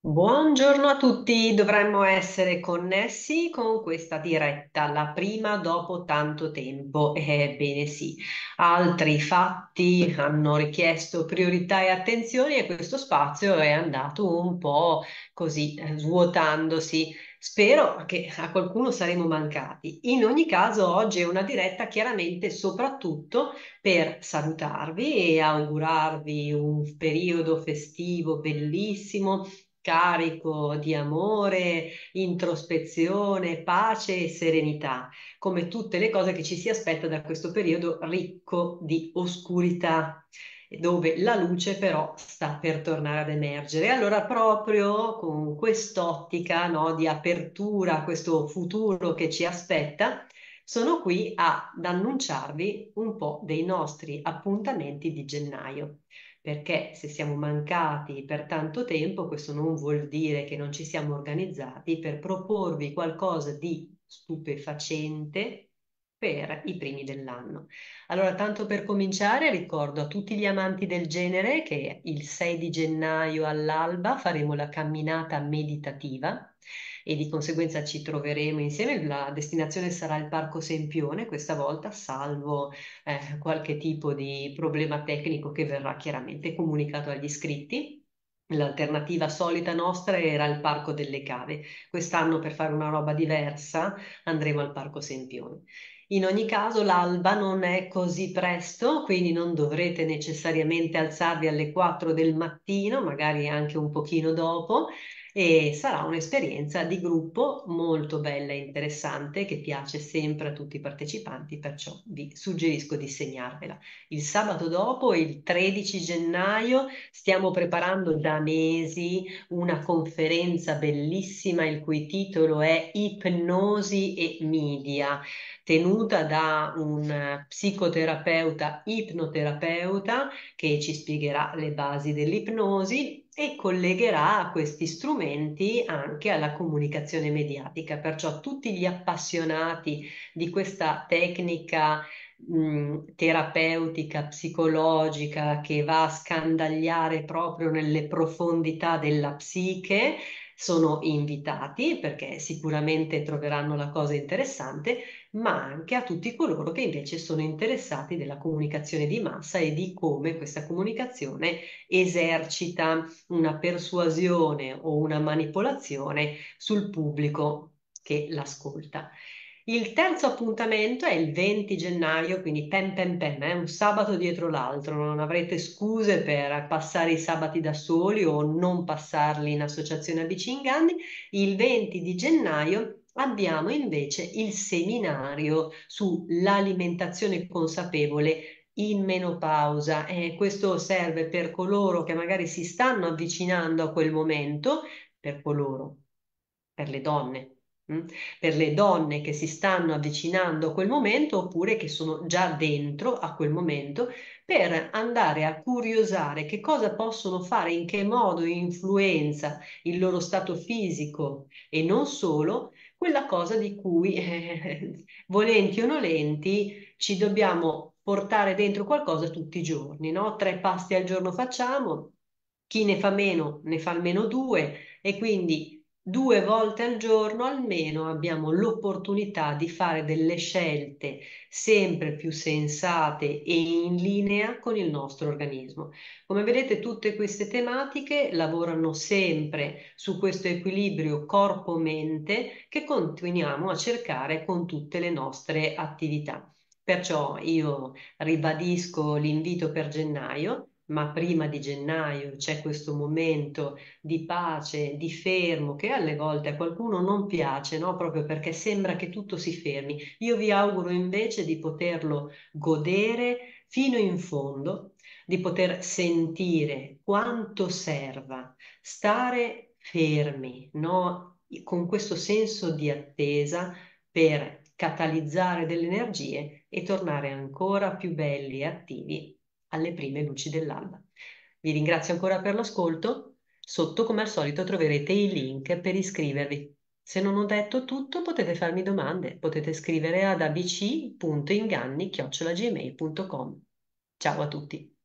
Buongiorno a tutti, dovremmo essere connessi con questa diretta, la prima dopo tanto tempo. Ebbene sì, altri fatti hanno richiesto priorità e attenzioni e questo spazio è andato un po' così, svuotandosi. Spero che a qualcuno saremo mancati. In ogni caso, oggi è una diretta chiaramente soprattutto per salutarvi e augurarvi un periodo festivo bellissimo, carico di amore, introspezione, pace e serenità, come tutte le cose che ci si aspetta da questo periodo ricco di oscurità, dove la luce però sta per tornare ad emergere. Allora, proprio con quest'ottica, no, di apertura a questo futuro che ci aspetta, sono qui ad annunciarvi un po' dei nostri appuntamenti di gennaio, perché se siamo mancati per tanto tempo, questo non vuol dire che non ci siamo organizzati per proporvi qualcosa di stupefacente per i primi dell'anno. Allora, tanto per cominciare, ricordo a tutti gli amanti del genere che il 6 di gennaio all'alba faremo la camminata meditativa e di conseguenza ci troveremo insieme. La destinazione sarà il Parco Sempione, questa volta, salvo qualche tipo di problema tecnico che verrà chiaramente comunicato agli iscritti. L'alternativa solita nostra era il Parco delle Cave. Quest'anno, per fare una roba diversa, andremo al Parco Sempione. In ogni caso, l'alba non è così presto, quindi non dovrete necessariamente alzarvi alle 4 del mattino, magari anche un pochino dopo, e sarà un'esperienza di gruppo molto bella e interessante che piace sempre a tutti i partecipanti, perciò vi suggerisco di segnarvela. Il sabato dopo, il 13 gennaio, stiamo preparando da mesi una conferenza bellissima il cui titolo è Ipnosi e Media, tenuta da un psicoterapeuta ipnoterapeuta che ci spiegherà le basi dell'ipnosi e collegherà questi strumenti anche alla comunicazione mediatica. Perciò tutti gli appassionati di questa tecnica terapeutica, psicologica che va a scandagliare proprio nelle profondità della psiche sono invitati perché sicuramente troveranno la cosa interessante, ma anche a tutti coloro che invece sono interessati della comunicazione di massa e di come questa comunicazione esercita una persuasione o una manipolazione sul pubblico che l'ascolta. Il terzo appuntamento è il 20 gennaio, quindi pem pem pem, un sabato dietro l'altro, non avrete scuse per passare i sabati da soli o non passarli in associazione Amici in Inganni. Il 20 di gennaio abbiamo invece il seminario sull'alimentazione consapevole in menopausa. Questo serve per coloro che magari si stanno avvicinando a quel momento, per coloro, per le donne. Per le donne che si stanno avvicinando a quel momento oppure che sono già dentro a quel momento, per andare a curiosare che cosa possono fare, in che modo influenza il loro stato fisico e non solo, quella cosa di cui, volenti o nolenti, ci dobbiamo portare dentro qualcosa tutti i giorni, no? 3 pasti al giorno facciamo, chi ne fa meno ne fa almeno due e quindi 2 volte al giorno almeno abbiamo l'opportunità di fare delle scelte sempre più sensate e in linea con il nostro organismo. Come vedete, tutte queste tematiche lavorano sempre su questo equilibrio corpo-mente che continuiamo a cercare con tutte le nostre attività. Perciò io ribadisco l'invito per gennaio, ma prima di gennaio c'è questo momento di pace, di fermo, che alle volte a qualcuno non piace, no? Proprio perché sembra che tutto si fermi. Io vi auguro invece di poterlo godere fino in fondo, di poter sentire quanto serva stare fermi, no? Con questo senso di attesa per catalizzare delle energie e tornare ancora più belli e attivi alle prime luci dell'alba. Vi ringrazio ancora per l'ascolto. Sotto, come al solito, troverete i link per iscrivervi. Se non ho detto tutto, potete farmi domande, potete scrivere ad abc.inganni@gmail.com. Ciao a tutti.